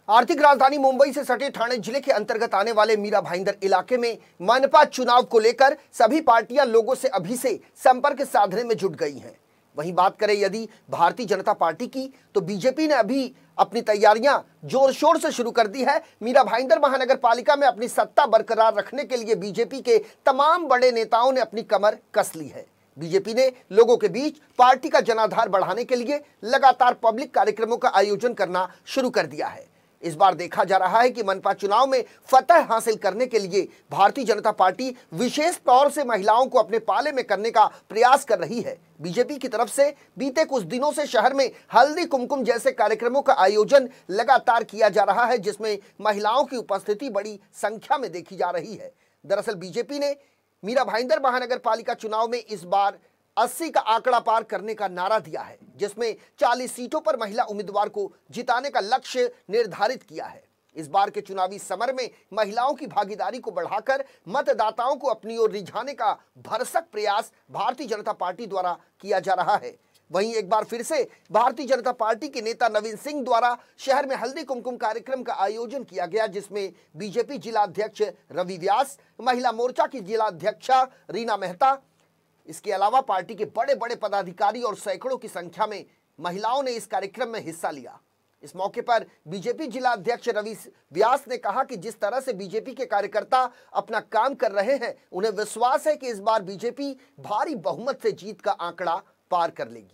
आर्थिक राजधानी मुंबई से सटे ठाणे जिले के अंतर्गत आने वाले मीरा भाईंदर इलाके में मनपा चुनाव को लेकर सभी पार्टियां लोगों से अभी से संपर्क साधने में जुट गई हैं। वहीं बात करें यदि भारतीय जनता पार्टी की, तो बीजेपी ने अभी अपनी तैयारियां जोर शोर से शुरू कर दी है। मीरा भाईंदर महानगर पालिका में अपनी सत्ता बरकरार रखने के लिए बीजेपी के तमाम बड़े नेताओं ने अपनी कमर कस ली है। बीजेपी ने लोगों के बीच पार्टी का जनाधार बढ़ाने के लिए लगातार पब्लिक कार्यक्रमों का आयोजन करना शुरू कर दिया है। इस बार देखा जा रहा है कि मनपा चुनाव में फतह हासिल करने के लिए भारतीय जनता पार्टी विशेष तौर से महिलाओं को अपने पाले में करने का प्रयास कर रही है। बीजेपी की तरफ से बीते कुछ दिनों से शहर में हल्दी कुमकुम जैसे कार्यक्रमों का आयोजन लगातार किया जा रहा है, जिसमें महिलाओं की उपस्थिति बड़ी संख्या में देखी जा रही है। दरअसल बीजेपी ने मीरा भाईंदर महानगर पालिका चुनाव में इस बार 80 का आंकड़ा पार करने का नारा दिया है, जिसमें 40 सीटों पर महिला उम्मीदवार को जिताने का लक्ष्य निर्धारित किया है। इस बार के चुनावी समर में महिलाओं की भागीदारी को बढ़ाकर मतदाताओं को अपनी ओर रिझाने का भरसक प्रयास भारतीय जनता पार्टी द्वारा किया जा रहा है। वहीं एक बार फिर से भारतीय जनता पार्टी के नेता नवीन सिंह द्वारा शहर में हल्दी कुमकुम कार्यक्रम का आयोजन किया गया, जिसमें बीजेपी जिला अध्यक्ष रवि व्यास, महिला मोर्चा की जिला अध्यक्षा रीना मेहता, इसके अलावा पार्टी के बड़े बड़े पदाधिकारी और सैकड़ों की संख्या में महिलाओं ने इस कार्यक्रम में हिस्सा लिया। इस मौके पर बीजेपी जिला अध्यक्ष रवि व्यास ने कहा कि जिस तरह से बीजेपी के कार्यकर्ता अपना काम कर रहे हैं, उन्हें विश्वास है कि इस बार बीजेपी भारी बहुमत से जीत का आंकड़ा पार कर लेगी।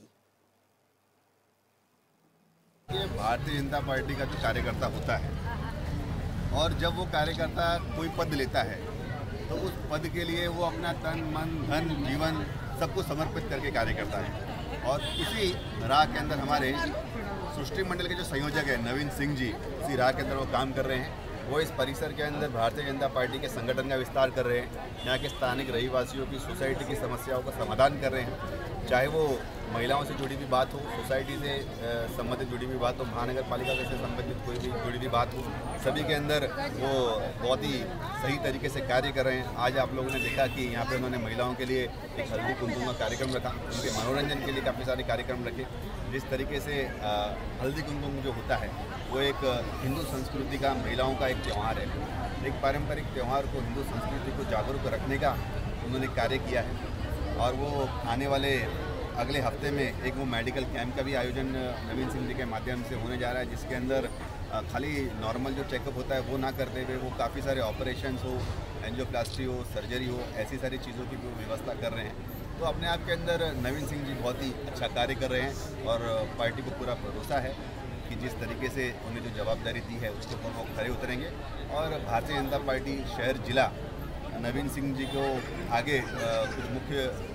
भारतीय जनता पार्टी का जो कार्यकर्ता होता है और जब वो कार्यकर्ता कोई पद लेता है तो उस पद के लिए वो अपना तन मन धन जीवन सबको समर्पित करके कार्य करता है। और इसी राह के अंदर हमारे सृष्टि मंडल के जो संयोजक हैं नवीन सिंह जी, इसी राह के अंदर वो काम कर रहे हैं। वो इस परिसर के अंदर भारतीय जनता पार्टी के संगठन का विस्तार कर रहे हैं। यहाँ के स्थानिक रहीवासियों की सोसाइटी की समस्याओं का समाधान कर रहे हैं, चाहे वो महिलाओं से जुड़ी हुई बात हो, सोसाइटी से संबंधित जुड़ी हुई बात हो, महानगर पालिका से संबंधित कोई भी जुड़ी हुई बात हो, सभी के अंदर वो बहुत ही सही तरीके से कार्य कर रहे हैं। आज आप लोगों ने देखा कि यहाँ पे उन्होंने महिलाओं के लिए एक हल्दी कुमकुम का कार्यक्रम रखा, उनके मनोरंजन के लिए काफ़ी सारे कार्यक्रम रखे। जिस तरीके से हल्दी कुमकुम जो होता है वो एक हिंदू संस्कृति का, महिलाओं का एक त्यौहार है, एक पारंपरिक त्यौहार को, हिंदू संस्कृति को जागरूक रखने का उन्होंने कार्य किया है। और वो आने वाले अगले हफ्ते में एक वो मेडिकल कैंप का भी आयोजन नवीन सिंह जी के माध्यम से होने जा रहा है, जिसके अंदर खाली नॉर्मल जो चेकअप होता है वो ना करते हुए वो काफ़ी सारे ऑपरेशंस हो, एंजियोप्लास्टी हो, सर्जरी हो, ऐसी सारी चीज़ों की भी व्यवस्था कर रहे हैं। तो अपने आप के अंदर नवीन सिंह जी बहुत ही अच्छा कार्य कर रहे हैं और पार्टी को पूरा भरोसा है कि जिस तरीके से उन्हें जो जवाबदारी दी है उसके ऊपर वो खरे उतरेंगे। और भारतीय जनता पार्टी शहर जिला नवीन सिंह जी को आगे कुछ मुख्य